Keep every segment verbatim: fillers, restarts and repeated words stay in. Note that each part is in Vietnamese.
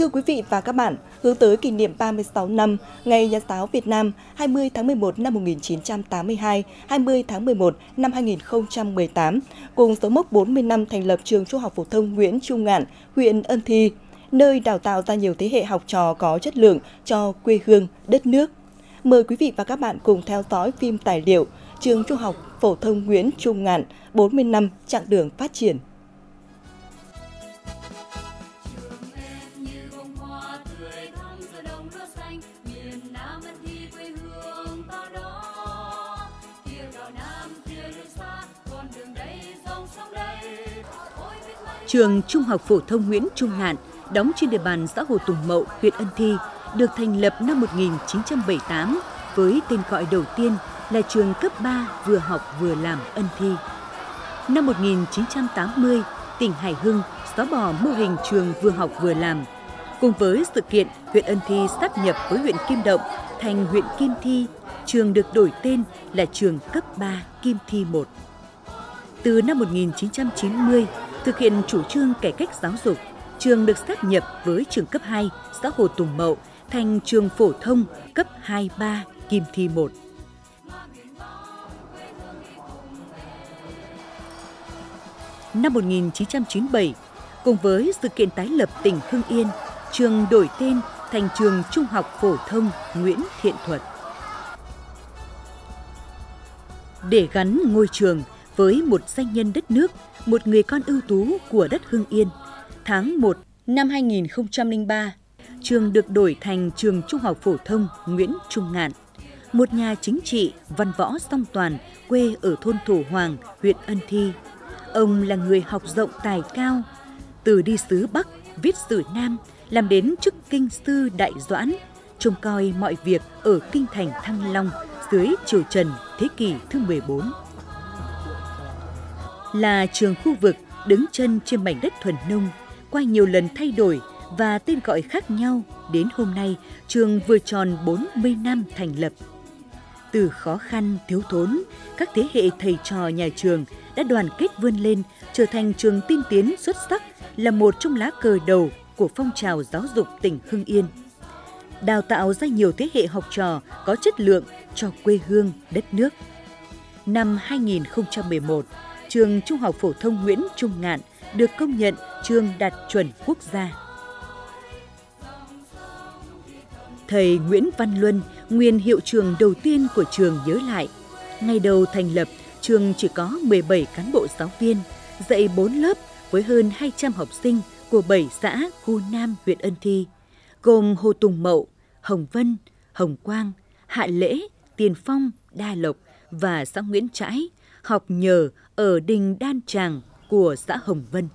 Thưa quý vị và các bạn, hướng tới kỷ niệm ba mươi sáu năm Ngày Nhà giáo Việt Nam hai mươi tháng mười một năm một nghìn chín trăm tám mươi hai, hai mươi tháng mười một năm hai nghìn không trăm mười tám, cùng dấu mốc bốn mươi năm thành lập Trường Trung học phổ thông Nguyễn Trung Ngạn, huyện Ân Thi, nơi đào tạo ra nhiều thế hệ học trò có chất lượng cho quê hương, đất nước. Mời quý vị và các bạn cùng theo dõi phim tài liệu Trường Trung học phổ thông Nguyễn Trung Ngạn, bốn mươi năm chặng đường phát triển. Trường Trung học phổ thông Nguyễn Trung Ngạn đóng trên địa bàn xã Hồ Tùng Mậu, huyện Ân Thi, được thành lập năm một nghìn chín trăm bảy mươi tám với tên gọi đầu tiên là trường cấp ba vừa học vừa làm Ân Thi. Năm một nghìn chín trăm tám mươi, tỉnh Hải Hưng xóa bỏ mô hình trường vừa học vừa làm. Cùng với sự kiện huyện Ân Thi sáp nhập với huyện Kim Động thành huyện Kim Thi, trường được đổi tên là trường cấp ba Kim Thi một. Từ năm một nghìn chín trăm chín mươi, thực hiện chủ trương cải cách giáo dục, trường được sáp nhập với trường cấp hai xã Hồ Tùng Mậu thành trường phổ thông cấp hai ba Kim Thi một. Năm một nghìn chín trăm chín mươi bảy, cùng với sự kiện tái lập tỉnh Hưng Yên, trường đổi tên thành Trường Trung học phổ thông Nguyễn Thiện Thuật. Để gắn ngôi trường với một danh nhân đất nước, một người con ưu tú của đất Hưng Yên, tháng một năm hai nghìn không trăm lẻ ba, trường được đổi thành Trường Trung học phổ thông Nguyễn Trung Ngạn. Một nhà chính trị, văn võ song toàn, quê ở thôn Thổ Hoàng, huyện Ân Thi. Ông là người học rộng tài cao, từ đi xứ Bắc, viết sử Nam, làm đến chức kinh sư Đại Doãn, trông coi mọi việc ở kinh thành Thăng Long dưới triều Trần thế kỷ thứ mười bốn. Là trường khu vực đứng chân trên mảnh đất thuần nông, qua nhiều lần thay đổi và tên gọi khác nhau, đến hôm nay trường vừa tròn bốn mươi năm thành lập. Từ khó khăn, thiếu thốn, các thế hệ thầy trò nhà trường đã đoàn kết vươn lên, trở thành trường tiên tiến xuất sắc, là một trong lá cờ đầu của phong trào giáo dục tỉnh Hưng Yên. Đào tạo ra nhiều thế hệ học trò có chất lượng cho quê hương, đất nước. Năm hai nghìn không trăm mười một, Trường Trung học phổ thông Nguyễn Trung Ngạn được công nhận trường đạt chuẩn quốc gia. Thầy Nguyễn Văn Luân, nguyên hiệu trưởng đầu tiên của trường nhớ lại, ngày đầu thành lập, trường chỉ có mười bảy cán bộ giáo viên, dạy bốn lớp với hơn hai trăm học sinh của bảy xã khu Nam huyện Ân Thi, gồm Hồ Tùng Mậu, Hồng Vân, Hồng Quang, Hạ Lễ, Tiền Phong, Đa Lộc và xã Nguyễn Trãi, học nhờ ở đình Đan Tràng của xã Hồng Vân.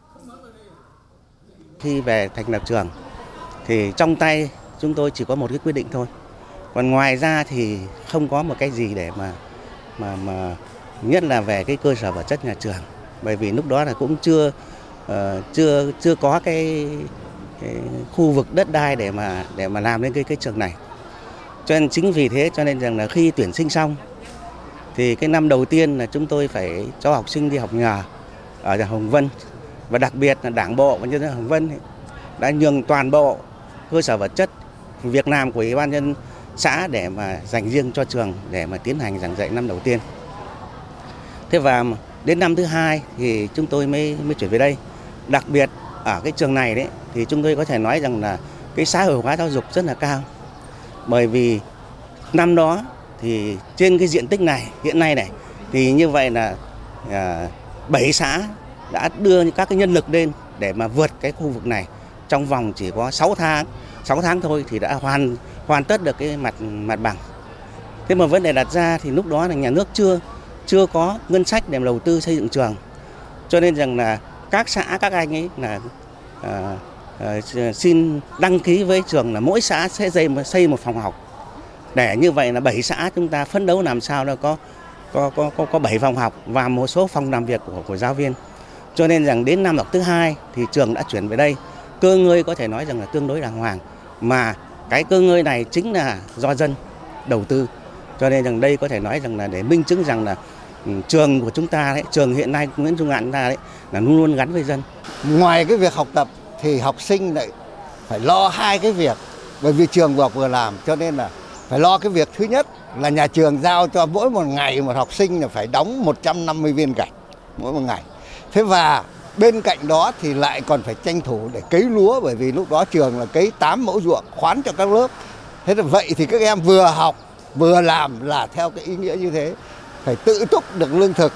Khi về thành lập trường thì trong tay chúng tôi chỉ có một cái quyết định thôi. Còn ngoài ra thì không có một cái gì để mà mà mà nhất là về cái cơ sở vật chất nhà trường. Bởi vì lúc đó là cũng chưa uh, chưa chưa có cái, cái khu vực đất đai để mà để mà làm lên cái cái trường này. Cho nên chính vì thế cho nên rằng là khi tuyển sinh xong thì cái năm đầu tiên là chúng tôi phải cho học sinh đi học nhờ ở Hồng Vân, và đặc biệt là Đảng bộ và nhân dân Hồng Vân đã nhường toàn bộ cơ sở vật chất, việc làm của Ủy ban nhân xã để mà dành riêng cho trường để mà tiến hành giảng dạy năm đầu tiên. Thế và đến năm thứ hai thì chúng tôi mới mới chuyển về đây. Đặc biệt ở cái trường này đấy thì chúng tôi có thể nói rằng là cái xã hội hóa giáo dục rất là cao. Bởi vì năm đó thì trên cái diện tích này hiện nay này thì như vậy là bảy xã đã đưa các cái nhân lực lên để mà vượt cái khu vực này trong vòng chỉ có sáu tháng, sáu tháng thôi thì đã hoàn hoàn tất được cái mặt mặt bằng. Thế mà vấn đề đặt ra thì lúc đó là nhà nước chưa chưa có ngân sách để đầu tư xây dựng trường, cho nên rằng là các xã các anh ấy là à, à, xin đăng ký với trường là mỗi xã sẽ xây xây một phòng học, để như vậy là bảy xã chúng ta phấn đấu làm sao nó có có có có có bảy phòng học và một số phòng làm việc của của giáo viên. Cho nên rằng đến năm học thứ hai thì trường đã chuyển về đây. Cơ ngơi có thể nói rằng là tương đối đàng hoàng, mà cái cơ ngơi này chính là do dân đầu tư. Cho nên rằng đây có thể nói rằng là để minh chứng rằng là um, trường của chúng ta đấy, trường hiện nay Nguyễn Trung Ngạn chúng ta đấy là luôn luôn gắn với dân. Ngoài cái việc học tập thì học sinh lại phải lo hai cái việc, bởi vì trường vừa học vừa làm, cho nên là phải lo cái việc thứ nhất là nhà trường giao cho mỗi một ngày một học sinh là phải đóng một trăm năm mươi viên gạch mỗi một ngày. Thế và bên cạnh đó thì lại còn phải tranh thủ để cấy lúa, bởi vì lúc đó trường là cấy tám mẫu ruộng khoán cho các lớp. Thế là vậy thì các em vừa học vừa làm là theo cái ý nghĩa như thế, phải tự túc được lương thực.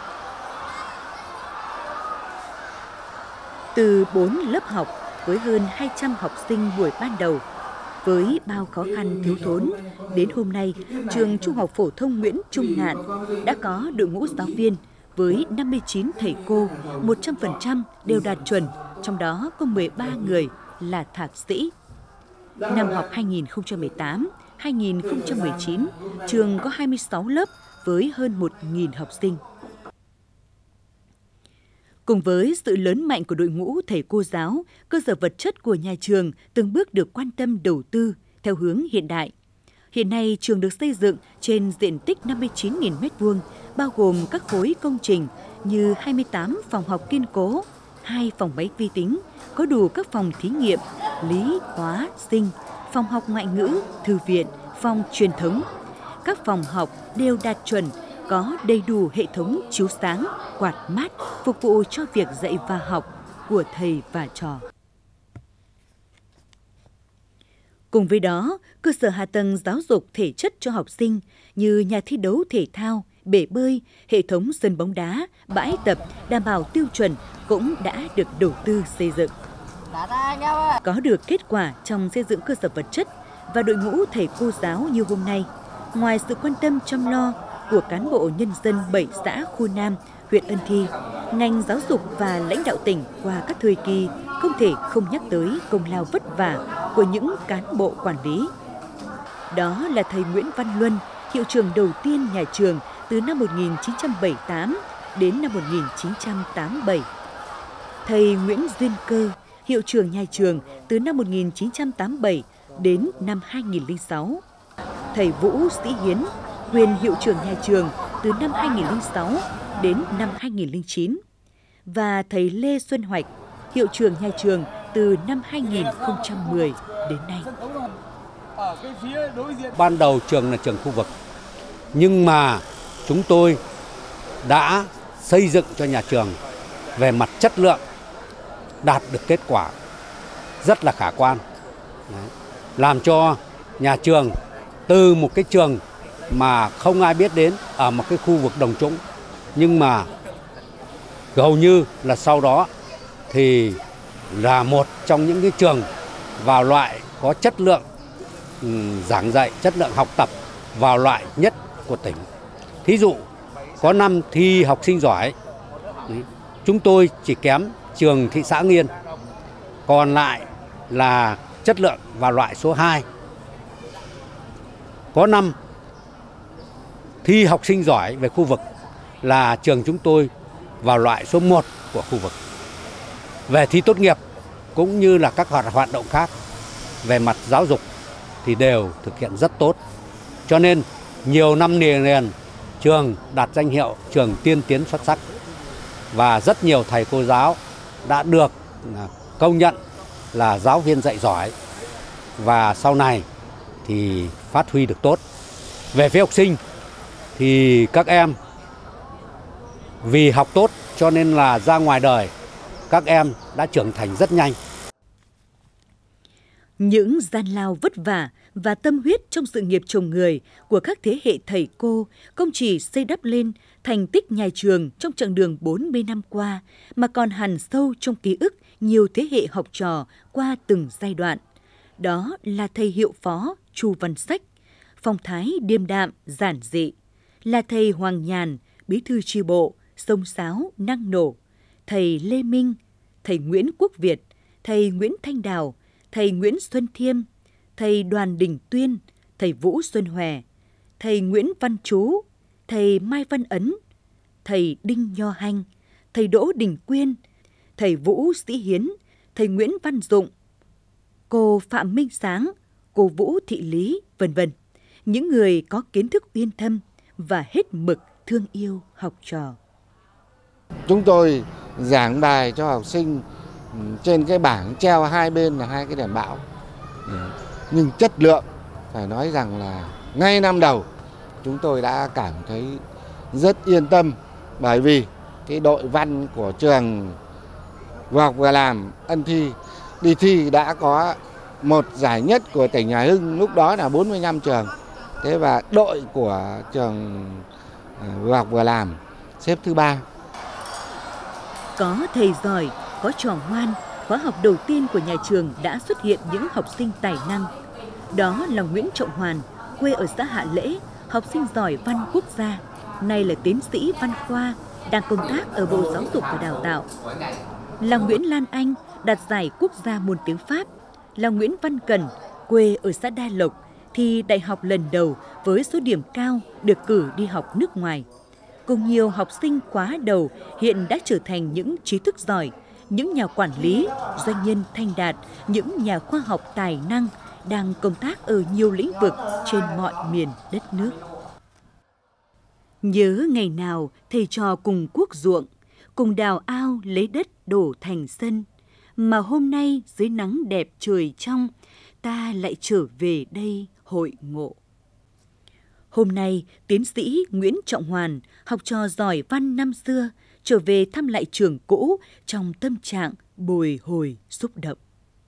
Từ bốn lớp học với hơn hai trăm học sinh buổi ban đầu, với bao khó khăn thiếu thốn, đến hôm nay, trường Trung học phổ thông Nguyễn Trung Ngạn đã có đội ngũ giáo viên với năm mươi chín thầy cô, một trăm phần trăm đều đạt chuẩn, trong đó có mười ba người là thạc sĩ. Năm học hai nghìn không trăm mười tám hai nghìn không trăm mười chín, trường có hai mươi sáu lớp với hơn một nghìn học sinh. Cùng với sự lớn mạnh của đội ngũ thầy cô giáo, cơ sở vật chất của nhà trường từng bước được quan tâm đầu tư theo hướng hiện đại. Hiện nay, trường được xây dựng trên diện tích năm mươi chín nghìn mét vuông, bao gồm các khối công trình như hai mươi tám phòng học kiên cố, hai phòng máy vi tính, có đủ các phòng thí nghiệm, lý, hóa, sinh, phòng học ngoại ngữ, thư viện, phòng truyền thống. Các phòng học đều đạt chuẩn, có đầy đủ hệ thống chiếu sáng, quạt mát, phục vụ cho việc dạy và học của thầy và trò. Cùng với đó, cơ sở hạ tầng giáo dục thể chất cho học sinh như nhà thi đấu thể thao, bể bơi, hệ thống sân bóng đá, bãi tập đảm bảo tiêu chuẩn cũng đã được đầu tư xây dựng. Có được kết quả trong xây dựng cơ sở vật chất và đội ngũ thầy cô giáo như hôm nay, ngoài sự quan tâm chăm lo của cán bộ nhân dân bảy xã khu Nam, huyện Ân Thi, ngành giáo dục và lãnh đạo tỉnh qua các thời kỳ không thể không nhắc tới công lao vất vả của những cán bộ quản lý. Đó là thầy Nguyễn Văn Luân, hiệu trưởng đầu tiên nhà trường từ năm một nghìn chín trăm bảy mươi tám đến năm một nghìn chín trăm tám mươi bảy. Thầy Nguyễn Duyên Cơ, hiệu trưởng nhà trường từ năm một nghìn chín trăm tám mươi bảy đến năm hai nghìn không trăm lẻ sáu. Thầy Vũ Sĩ Hiến, quyền hiệu trưởng nhà trường từ năm hai nghìn không trăm lẻ sáu đến năm hai nghìn không trăm lẻ chín. Và thầy Lê Xuân Hoạch, hiệu trưởng nhà trường từ năm hai nghìn không trăm mười đến nay. Ban đầu trường là trường khu vực, nhưng mà chúng tôi đã xây dựng cho nhà trường về mặt chất lượng đạt được kết quả rất là khả quan. Đấy. Làm cho nhà trường từ một cái trường mà không ai biết đến ở một cái khu vực đồng trũng, nhưng mà hầu như là sau đó thì là một trong những cái trường vào loại có chất lượng um, giảng dạy, chất lượng học tập vào loại nhất của tỉnh. Thí dụ có năm thi học sinh giỏi, đấy, chúng tôi chỉ kém trường thị xã Nghiên, còn lại là chất lượng vào loại số hai. Có năm thi học sinh giỏi về khu vực là trường chúng tôi vào loại số một của khu vực. Về thi tốt nghiệp cũng như là các hoạt động khác về mặt giáo dục thì đều thực hiện rất tốt. Cho nên nhiều năm liền liền trường đạt danh hiệu trường tiên tiến xuất sắc và rất nhiều thầy cô giáo đã được công nhận là giáo viên dạy giỏi và sau này thì phát huy được tốt. Về phía học sinh thì các em vì học tốt cho nên là ra ngoài đời các em đã trưởng thành rất nhanh. Những gian lao vất vả và tâm huyết trong sự nghiệp trồng người của các thế hệ thầy cô không chỉ xây đắp lên thành tích nhà trường trong chặng đường bốn mươi năm qua, mà còn hằn sâu trong ký ức nhiều thế hệ học trò qua từng giai đoạn. Đó là thầy hiệu phó Chu Văn Sách, phong thái điềm đạm, giản dị, là thầy Hoàng Nhàn, bí thư chi bộ, xông xáo, năng nổ, thầy Lê Minh, thầy Nguyễn Quốc Việt, thầy Nguyễn Thanh Đào, thầy Nguyễn Xuân Thiêm, thầy Đoàn Đình Tuyên, thầy Vũ Xuân Hòe, thầy Nguyễn Văn Chú, thầy Mai Văn Ấn, thầy Đinh Nho Hanh, thầy Đỗ Đình Quyên, thầy Vũ Sĩ Hiến, thầy Nguyễn Văn Dụng, cô Phạm Minh Sáng, cô Vũ Thị Lý, vân vân. Những người có kiến thức uyên thâm và hết mực thương yêu học trò. Chúng tôi giảng bài cho học sinh trên cái bảng treo hai bên là hai cái đèn bão. Nhưng chất lượng phải nói rằng là ngay năm đầu chúng tôi đã cảm thấy rất yên tâm, bởi vì cái đội văn của trường vừa học vừa làm Ân Thi đi thi đã có một giải nhất của tỉnh Hải Hưng, lúc đó là bốn mươi lăm trường. Thế và đội của trường vừa học vừa làm xếp thứ ba. Có thầy giỏi, có trò ngoan, khóa học đầu tiên của nhà trường đã xuất hiện những học sinh tài năng. Đó là Nguyễn Trọng Hoàn, quê ở xã Hạ Lễ, học sinh giỏi văn quốc gia, nay là tiến sĩ văn khoa, đang công tác ở Bộ Giáo dục và Đào tạo. Là Nguyễn Lan Anh, đạt giải quốc gia môn tiếng Pháp. Là Nguyễn Văn Cần, quê ở xã Đa Lộc, thi đại học lần đầu với số điểm cao được cử đi học nước ngoài. Cùng nhiều học sinh khóa đầu hiện đã trở thành những trí thức giỏi, những nhà quản lý, doanh nhân thành đạt, những nhà khoa học tài năng đang công tác ở nhiều lĩnh vực trên mọi miền đất nước. Nhớ ngày nào thầy trò cùng cuốc ruộng, cùng đào ao lấy đất đổ thành sân, mà hôm nay dưới nắng đẹp trời trong, ta lại trở về đây hội ngộ. Hôm nay, tiến sĩ Nguyễn Trọng Hoàn, học trò giỏi văn năm xưa, trở về thăm lại trường cũ trong tâm trạng bồi hồi xúc động.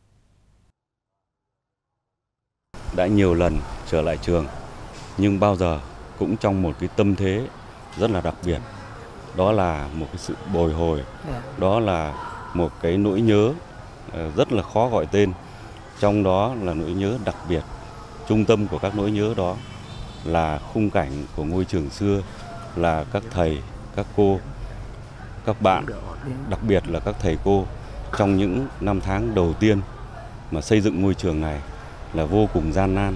Đã nhiều lần trở lại trường, nhưng bao giờ cũng trong một cái tâm thế rất là đặc biệt. Đó là một cái sự bồi hồi, đó là một cái nỗi nhớ rất là khó gọi tên. Trong đó là nỗi nhớ đặc biệt, trung tâm của các nỗi nhớ đó là khung cảnh của ngôi trường xưa, là các thầy, các cô, các bạn, đặc biệt là các thầy cô trong những năm tháng đầu tiên mà xây dựng ngôi trường này là vô cùng gian nan.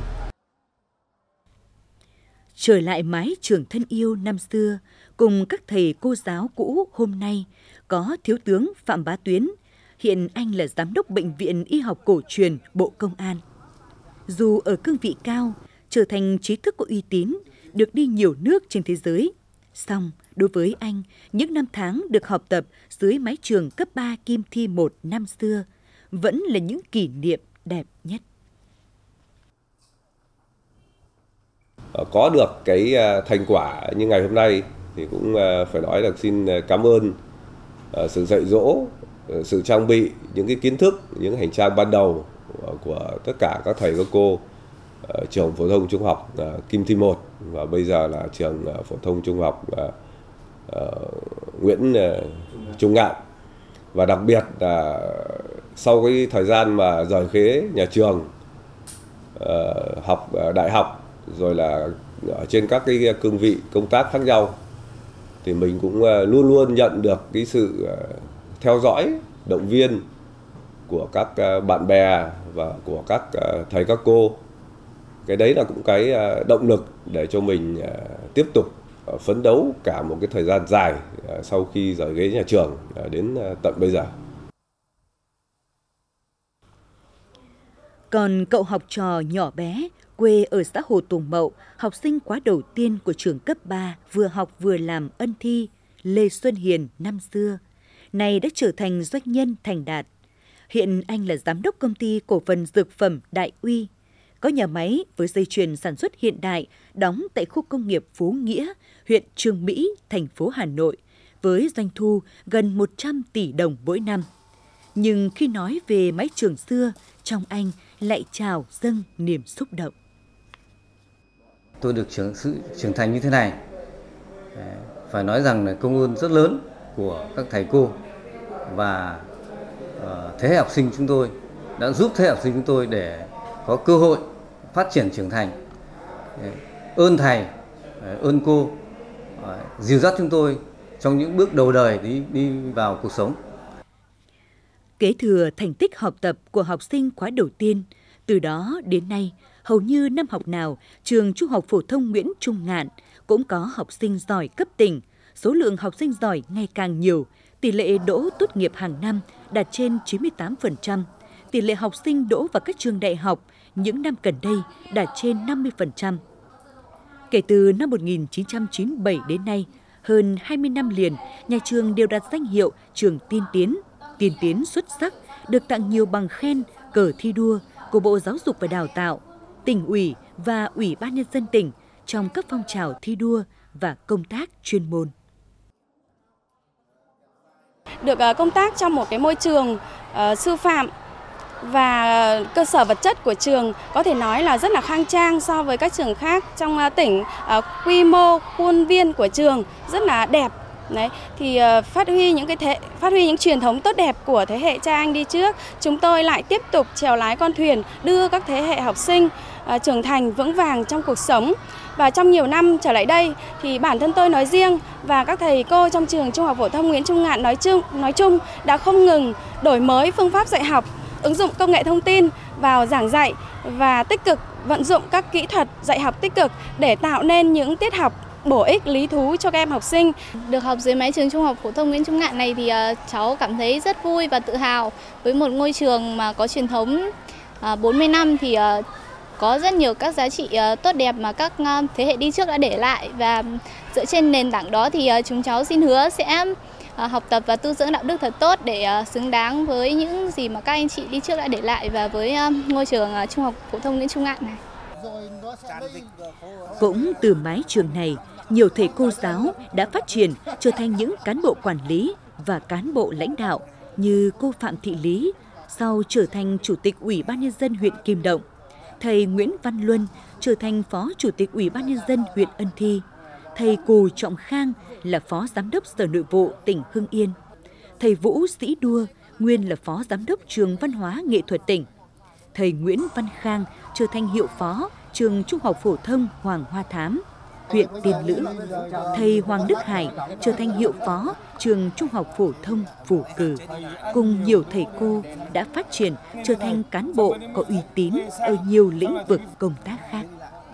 Trở lại mái trường thân yêu năm xưa, cùng các thầy cô giáo cũ hôm nay, có Thiếu tướng Phạm Bá Tuyến, hiện anh là Giám đốc Bệnh viện Y học cổ truyền Bộ Công an. Dù ở cương vị cao, trở thành trí thức có uy tín, được đi nhiều nước trên thế giới, song đối với anh, những năm tháng được học tập dưới mái trường cấp ba Kim Thi một năm xưa vẫn là những kỷ niệm đẹp nhất. Có được cái thành quả như ngày hôm nay thì cũng phải nói là xin cảm ơn sự dạy dỗ, sự trang bị, những cái kiến thức, những hành trang ban đầu của tất cả các thầy các cô trường phổ thông trung học Kim Thi một và bây giờ là trường phổ thông trung học Nguyễn Trung Ngạn. Và đặc biệt là sau cái thời gian mà rời khế nhà trường, học đại học rồi là ở trên các cái cương vị công tác khác nhau thì mình cũng luôn luôn nhận được cái sự theo dõi, động viên của các bạn bè và của các thầy các cô. Cái đấy là cũng cái động lực để cho mình tiếp tục phấn đấu cả một cái thời gian dài sau khi rời ghế nhà trường đến tận bây giờ. Còn cậu học trò nhỏ bé, quê ở xã Hồ Tùng Mậu, học sinh khóa đầu tiên của trường cấp ba, vừa học vừa làm Ân Thi, Lê Xuân Hiền năm xưa, nay đã trở thành doanh nhân thành đạt. Hiện anh là giám đốc công ty cổ phần dược phẩm Đại Uy, có nhà máy với dây chuyền sản xuất hiện đại đóng tại khu công nghiệp Phú Nghĩa, huyện Chương Mỹ, thành phố Hà Nội, với doanh thu gần một trăm tỷ đồng mỗi năm. Nhưng khi nói về mái trường xưa, trong anh lại trào dâng niềm xúc động. Tôi được trưởng, sự trưởng thành như thế này, phải nói rằng là công ơn rất lớn của các thầy cô và uh, thế hệ học sinh chúng tôi đã giúp thế hệ học sinh chúng tôi để có cơ hội phát triển trưởng thành. Ơn thầy, ơn cô dìu dắt chúng tôi trong những bước đầu đời đi đi vào cuộc sống. Kế thừa thành tích học tập của học sinh khóa đầu tiên, từ đó đến nay, hầu như năm học nào, trường Trung học phổ thông Nguyễn Trung Ngạn cũng có học sinh giỏi cấp tỉnh, số lượng học sinh giỏi ngày càng nhiều, tỷ lệ đỗ tốt nghiệp hàng năm đạt trên chín mươi tám phần trăm, tỷ lệ học sinh đỗ vào các trường đại học những năm gần đây đạt trên năm mươi phần trăm. Kể từ năm một nghìn chín trăm chín mươi bảy đến nay, hơn hai mươi năm liền, nhà trường đều đạt danh hiệu trường tiên tiến, tiên tiến xuất sắc, được tặng nhiều bằng khen, cờ thi đua của Bộ Giáo dục và Đào tạo, Tỉnh ủy và Ủy ban Nhân dân tỉnh trong các phong trào thi đua và công tác chuyên môn. Được công tác trong một cái môi trường uh, sư phạm và cơ sở vật chất của trường có thể nói là rất là khang trang so với các trường khác trong uh, tỉnh. Uh, quy mô khuôn viên của trường rất là đẹp. Đấy, thì uh, phát huy những cái thế, phát huy những truyền thống tốt đẹp của thế hệ cha anh đi trước, chúng tôi lại tiếp tục chèo lái con thuyền đưa các thế hệ học sinh uh, trưởng thành vững vàng trong cuộc sống. Và trong nhiều năm trở lại đây thì bản thân tôi nói riêng và các thầy cô trong trường Trung học phổ thông Nguyễn Trung Ngạn nói chung nói chung đã không ngừng đổi mới phương pháp dạy học, ứng dụng công nghệ thông tin vào giảng dạy và tích cực vận dụng các kỹ thuật dạy học tích cực để tạo nên những tiết học bổ ích, lý thú cho các em học sinh. Được học dưới mái trường Trung học phổ thông Nguyễn Trung Ngạn này thì uh, cháu cảm thấy rất vui và tự hào với một ngôi trường mà có truyền thống uh, bốn mươi năm thì uh, có rất nhiều các giá trị uh, tốt đẹp mà các uh, thế hệ đi trước đã để lại, và dựa trên nền tảng đó thì uh, chúng cháu xin hứa sẽ uh, học tập và tu dưỡng đạo đức thật tốt để uh, xứng đáng với những gì mà các anh chị đi trước đã để lại và với uh, ngôi trường uh, Trung học phổ thông Nguyễn Trung Ngạn này. Cũng từ mái trường này, nhiều thầy cô giáo đã phát triển trở thành những cán bộ quản lý và cán bộ lãnh đạo như cô Phạm Thị Lý, sau trở thành Chủ tịch Ủy ban Nhân dân huyện Kim Động. Thầy Nguyễn Văn Luân trở thành Phó Chủ tịch Ủy ban Nhân dân huyện Ân Thi. Thầy Cù Trọng Khang là Phó Giám đốc Sở Nội vụ tỉnh Hưng Yên. Thầy Vũ Sĩ Đua nguyên là Phó Giám đốc Trường Văn hóa Nghệ thuật tỉnh. Thầy Nguyễn Văn Khang trở thành Hiệu Phó Trường Trung học phổ thông Hoàng Hoa Thám, huyện Tiên Lữ. Thầy Hoàng Đức Hải trở thành Hiệu Phó Trường Trung học phổ thông Phù Cử. Cùng nhiều thầy cô đã phát triển trở thành cán bộ có uy tín ở nhiều lĩnh vực công tác khác.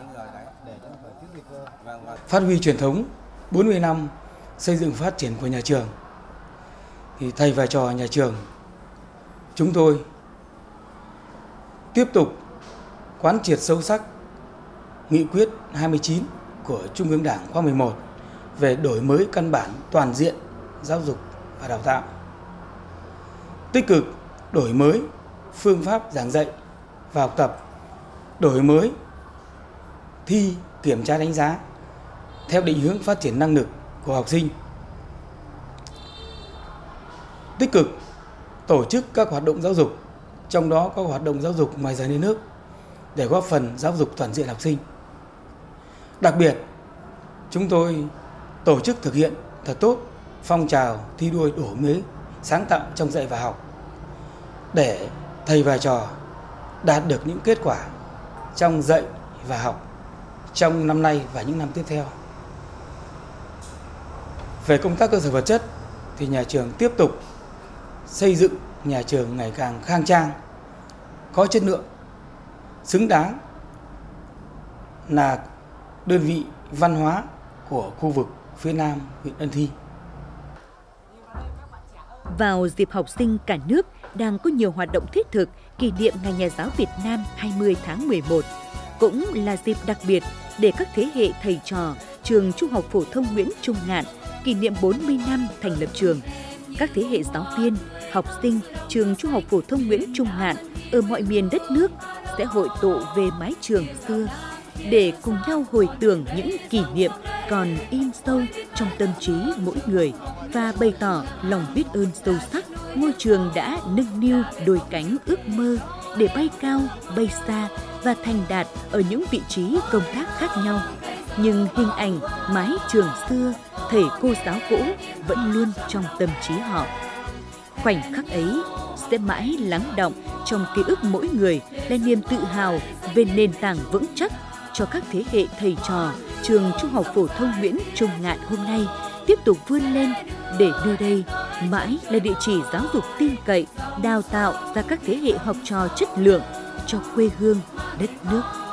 Phát huy truyền thống bốn mươi năm xây dựng phát triển của nhà trường, thì thầy vai trò nhà trường chúng tôi tiếp tục quán triệt sâu sắc nghị quyết hai mươi chín của Trung ương Đảng khóa mười một về đổi mới căn bản toàn diện giáo dục và đào tạo, tích cực đổi mới phương pháp giảng dạy và học tập, đổi mới thi kiểm tra đánh giá theo định hướng phát triển năng lực của học sinh, tích cực tổ chức các hoạt động giáo dục, trong đó có hoạt động giáo dục ngoài giờ lên lớp để góp phần giáo dục toàn diện học sinh. Đặc biệt, chúng tôi tổ chức thực hiện thật tốt phong trào thi đua đổi mới sáng tạo trong dạy và học để thầy và trò đạt được những kết quả trong dạy và học trong năm nay và những năm tiếp theo. Về công tác cơ sở vật chất thì nhà trường tiếp tục xây dựng nhà trường ngày càng khang trang, có chất lượng, xứng đáng là đơn vị văn hóa của khu vực phía Nam huyện Ân Thi. Vào dịp học sinh cả nước đang có nhiều hoạt động thiết thực kỷ niệm Ngày Nhà giáo Việt Nam hai mươi tháng mười một, cũng là dịp đặc biệt để các thế hệ thầy trò trường Trung học phổ thông Nguyễn Trung Ngạn kỷ niệm bốn mươi năm thành lập trường. Các thế hệ giáo viên, học sinh trường Trung học phổ thông Nguyễn Trung Ngạn ở mọi miền đất nước sẽ hội tụ về mái trường xưa để cùng nhau hồi tưởng những kỷ niệm còn in sâu trong tâm trí mỗi người và bày tỏ lòng biết ơn sâu sắc ngôi trường đã nâng niu đôi cánh ước mơ để bay cao, bay xa và thành đạt ở những vị trí công tác khác nhau. Nhưng hình ảnh mái trường xưa, thầy cô giáo cũ vẫn luôn trong tâm trí họ. Khoảnh khắc ấy sẽ mãi lắng đọng trong ký ức mỗi người là niềm tự hào về nền tảng vững chắc cho các thế hệ thầy trò trường Trung học phổ thông Nguyễn Trung Ngạn hôm nay tiếp tục vươn lên để nơi đây mãi là địa chỉ giáo dục tin cậy, đào tạo ra các thế hệ học trò chất lượng cho quê hương, đất nước.